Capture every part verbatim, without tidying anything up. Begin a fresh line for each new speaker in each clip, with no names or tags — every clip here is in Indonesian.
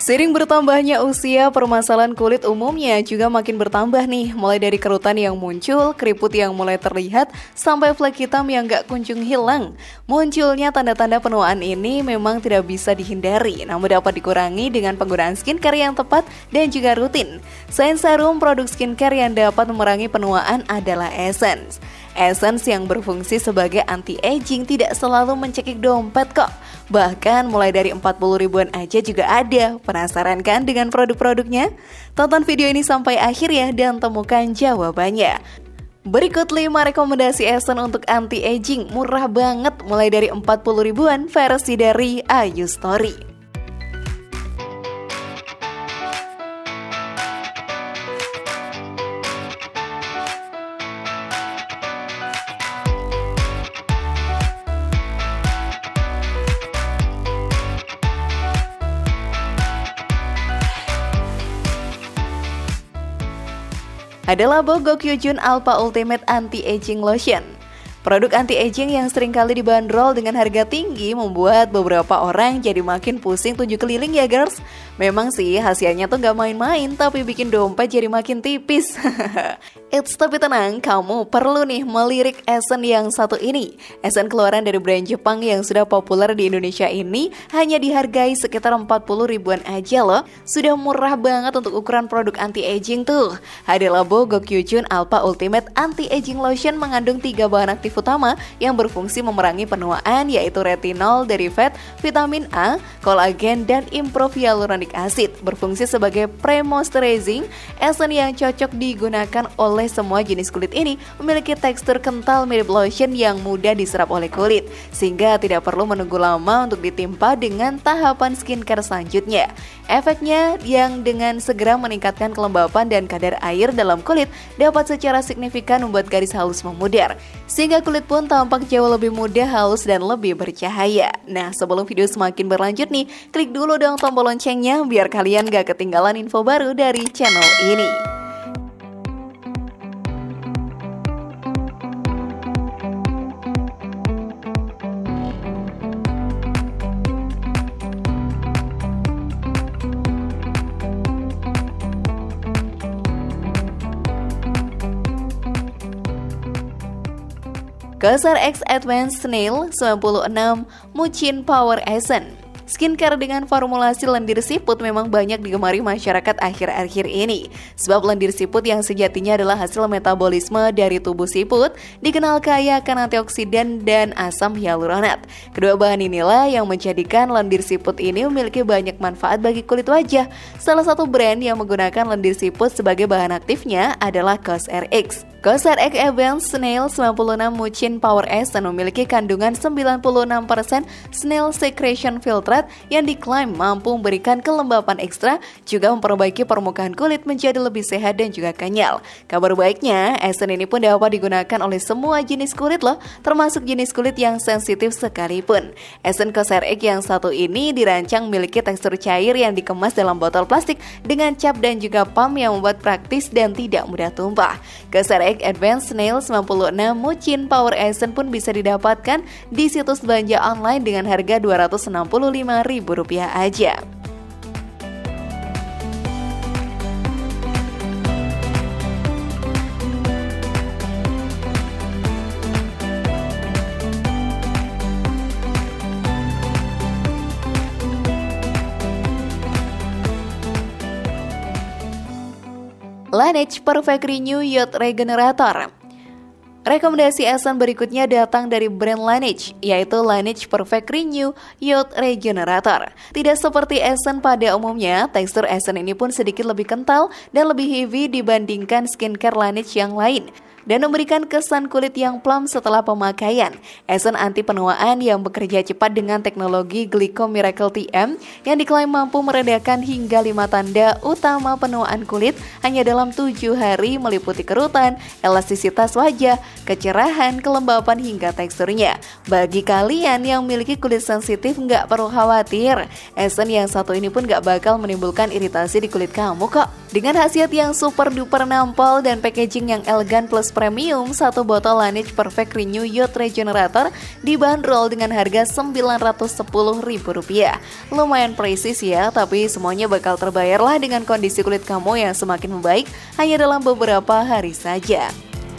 Seiring bertambahnya usia, permasalahan kulit umumnya juga makin bertambah nih. Mulai dari kerutan yang muncul, keriput yang mulai terlihat, sampai flek hitam yang gak kunjung hilang. Munculnya tanda-tanda penuaan ini memang tidak bisa dihindari, namun dapat dikurangi dengan penggunaan skincare yang tepat dan juga rutin. Selain serum, produk skincare yang dapat memerangi penuaan adalah Essence. Essence yang berfungsi sebagai anti-aging tidak selalu mencekik dompet kok. Bahkan mulai dari empat puluh ribuan aja juga ada. Penasaran kan dengan produk-produknya? Tonton video ini sampai akhir ya dan temukan jawabannya. Berikut lima rekomendasi Essence untuk anti-aging murah banget mulai dari empat puluh ribuan versi dari Ayu Story. Adalah Gokyujun Alpha Ultimate Anti-Aging Lotion. Produk anti-aging yang seringkali dibanderol dengan harga tinggi membuat beberapa orang jadi makin pusing tujuh keliling ya girls. Memang sih hasilnya tuh gak main-main, tapi bikin dompet jadi makin tipis. Eits, tapi tenang, kamu perlu nih melirik Essence yang satu ini. Essence keluaran dari brand Jepang yang sudah populer di Indonesia ini hanya dihargai sekitar empat puluh ribuan aja loh. Sudah murah banget untuk ukuran produk anti-aging tuh. Adalah Gokyujun Alpha Ultimate Anti-Aging Lotion mengandung tiga bahan aktif utama yang berfungsi memerangi penuaan, yaitu retinol, derivat, vitamin A, kolagen, dan improve hyaluronic acid. Berfungsi sebagai pre-moisturizing. Essence yang cocok digunakan oleh semua jenis kulit ini memiliki tekstur kental mirip lotion yang mudah diserap oleh kulit, sehingga tidak perlu menunggu lama untuk ditimpa dengan tahapan skincare selanjutnya. Efeknya yang dengan segera meningkatkan kelembapan dan kadar air dalam kulit dapat secara signifikan membuat garis halus memudar, sehingga kulit pun tampak jauh lebih mudah, halus, dan lebih bercahaya. Nah, sebelum video semakin berlanjut nih, klik dulu dong tombol loncengnya biar kalian gak ketinggalan info baru dari channel ini. COSRX Advanced Nail sembilan puluh enam Mucin Power Essence. Skincare dengan formulasi lendir siput memang banyak digemari masyarakat akhir-akhir ini. Sebab lendir siput yang sejatinya adalah hasil metabolisme dari tubuh siput, dikenal kaya akan antioksidan dan asam hyaluronat. Kedua bahan inilah yang menjadikan lendir siput ini memiliki banyak manfaat bagi kulit wajah. Salah satu brand yang menggunakan lendir siput sebagai bahan aktifnya adalah COSRX. COSRX Advanced Nail sembilan puluh enam Mucin Power Essence memiliki kandungan sembilan puluh enam persen snail secretion filtrate yang diklaim mampu memberikan kelembapan ekstra, juga memperbaiki permukaan kulit menjadi lebih sehat dan juga kenyal. Kabar baiknya, Essence ini pun dapat digunakan oleh semua jenis kulit loh, termasuk jenis kulit yang sensitif sekalipun. Essence COSRX yang satu ini dirancang memiliki tekstur cair yang dikemas dalam botol plastik dengan cap dan juga pump yang membuat praktis dan tidak mudah tumpah. COSRX Advanced Nail sembilan puluh enam Mucin Power Essence pun bisa didapatkan di situs belanja online dengan harga dua ratus enam puluh lima ribu rupiah aja. Laneige Perfect Renew Youth Regenerator. Rekomendasi Essence berikutnya datang dari brand Laneige, yaitu Laneige Perfect Renew Youth Regenerator. Tidak seperti Essence pada umumnya, tekstur Essence ini pun sedikit lebih kental dan lebih heavy dibandingkan skincare Laneige yang lain, dan memberikan kesan kulit yang plump setelah pemakaian. Essence anti penuaan yang bekerja cepat dengan teknologi Glyco Miracle T M yang diklaim mampu meredakan hingga lima tanda utama penuaan kulit hanya dalam tujuh hari, meliputi kerutan, elastisitas wajah, kecerahan, kelembapan, hingga teksturnya. Bagi kalian yang memiliki kulit sensitif, nggak perlu khawatir. Essence yang satu ini pun nggak bakal menimbulkan iritasi di kulit kamu kok. Dengan khasiat yang super duper nampol dan packaging yang elegan plus premium, satu botol Laneige Perfect Renew Youth Regenerator dibanderol dengan harga sembilan ratus sepuluh ribu rupiah. Lumayan presisi ya, tapi semuanya bakal terbayarlah dengan kondisi kulit kamu yang semakin membaik hanya dalam beberapa hari saja.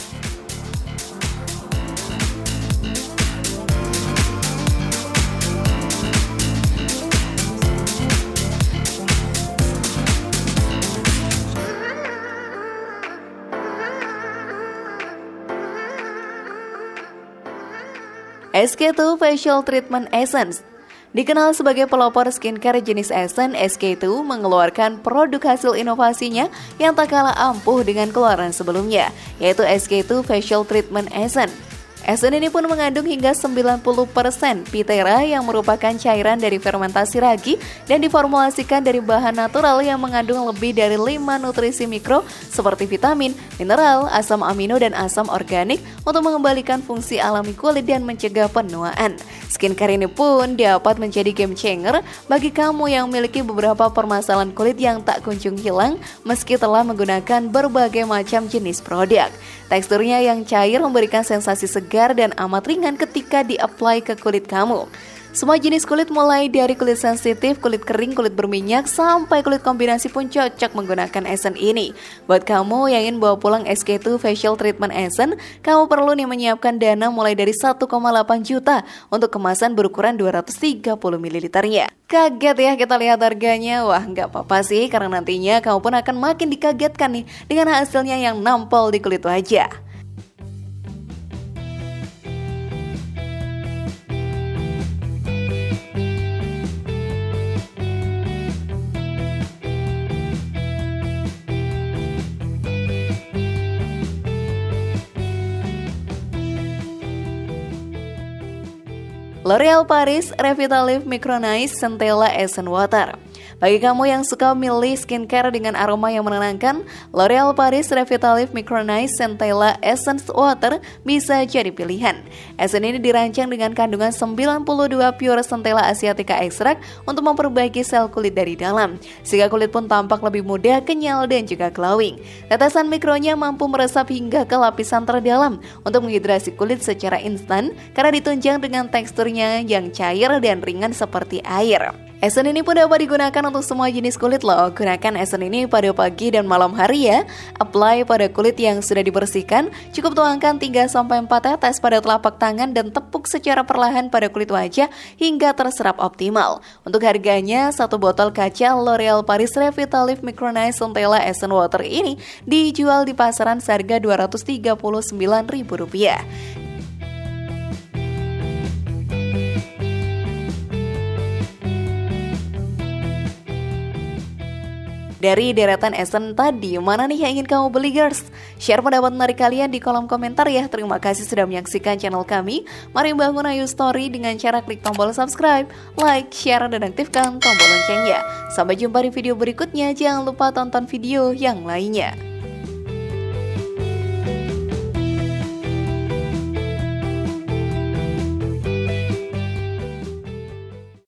S K two Facial Treatment Essence. Dikenal sebagai pelopor skincare jenis Essence, S K two mengeluarkan produk hasil inovasinya yang tak kalah ampuh dengan keluaran sebelumnya, yaitu S K two Facial Treatment Essence. Essence ini pun mengandung hingga sembilan puluh persen Pitera yang merupakan cairan dari fermentasi ragi dan diformulasikan dari bahan natural yang mengandung lebih dari lima nutrisi mikro seperti vitamin, mineral, asam amino, dan asam organik untuk mengembalikan fungsi alami kulit dan mencegah penuaan. Skincare ini pun dapat menjadi game changer bagi kamu yang memiliki beberapa permasalahan kulit yang tak kunjung hilang meski telah menggunakan berbagai macam jenis produk. Teksturnya yang cair memberikan sensasi segar dan amat ringan ketika di-apply ke kulit kamu. Semua jenis kulit mulai dari kulit sensitif, kulit kering, kulit berminyak, sampai kulit kombinasi pun cocok menggunakan Essence ini. Buat kamu yang ingin bawa pulang S K two Facial Treatment Essence, kamu perlu nih menyiapkan dana mulai dari satu koma delapan juta untuk kemasan berukuran dua ratus tiga puluh mililiter-nya. Kaget ya kita lihat harganya? Wah, nggak apa-apa sih, karena nantinya kamu pun akan makin dikagetkan nih dengan hasilnya yang nampol di kulit wajah. L'Oreal Paris Revitalife Micronized Centella Essence Water. Bagi kamu yang suka milih skincare dengan aroma yang menenangkan, L'Oreal Paris Revitalife Micronized Centella Essence Water bisa jadi pilihan. Essence ini dirancang dengan kandungan sembilan puluh dua pure Centella asiatica extract untuk memperbaiki sel kulit dari dalam, sehingga kulit pun tampak lebih muda, kenyal, dan juga glowing. Tetesan mikronya mampu meresap hingga ke lapisan terdalam untuk menghidrasi kulit secara instan karena ditunjang dengan teksturnya yang cair dan ringan seperti air. Essence ini pun dapat digunakan untuk semua jenis kulit loh. Gunakan Essence ini pada pagi dan malam hari ya. Apply pada kulit yang sudah dibersihkan. Cukup tuangkan tiga sampai empat tetes pada telapak tangan dan tepuk secara perlahan pada kulit wajah hingga terserap optimal. Untuk harganya, satu botol kaca L'Oreal Paris Revitalife Micronized Centella Essence Water ini dijual di pasaran seharga dua ratus tiga puluh sembilan ribu rupiah. Dari deretan Essence tadi, mana nih yang ingin kamu beli girls? Share pendapat menarik kalian di kolom komentar ya. Terima kasih sudah menyaksikan channel kami. Mari bangun Ayu Story dengan cara klik tombol subscribe, like, share, dan aktifkan tombol loncengnya. Sampai jumpa di video berikutnya. Jangan lupa tonton video yang lainnya.